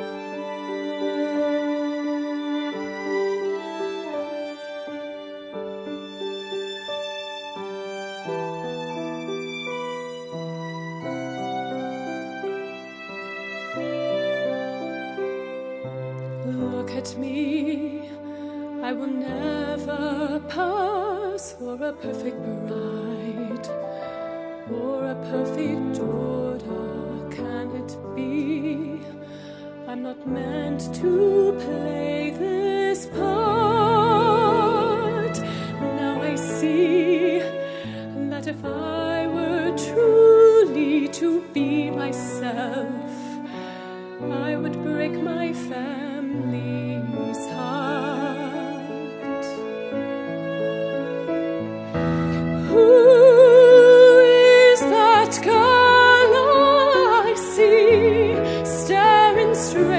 Look at me, I will never pass for a perfect bride or a perfect daughter. Can it be? I'm not meant to play this part. Now I see that if I were truly to be myself, I would break my family's heart. Who is that girl I see staring straight